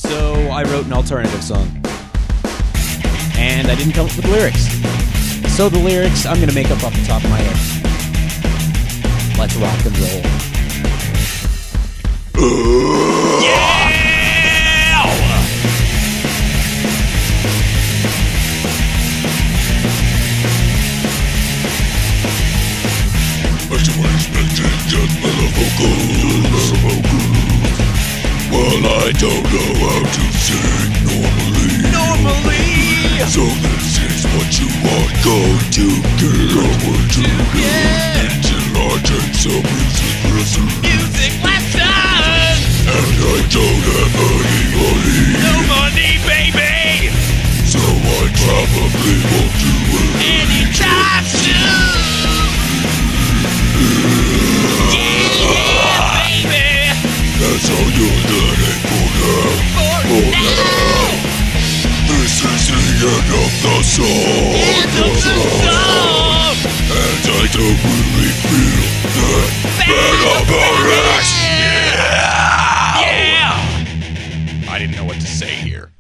So I wrote an alternative song. And I didn't come up with lyrics. So the lyrics I'm gonna make up off the top of my head. Let's rock and roll. Yeah! Expected Deathmetal vocals. Well, I don't know how to sing normally. So this is what you are going to get. Until I take some music lessons. And I don't have any money. No money, baby. So I probably won't do it anytime soon. Yeah, baby. That's all you're learning for now. This is the end of the song. And I don't really feel that bad about it. Yeah. I didn't know what to say here.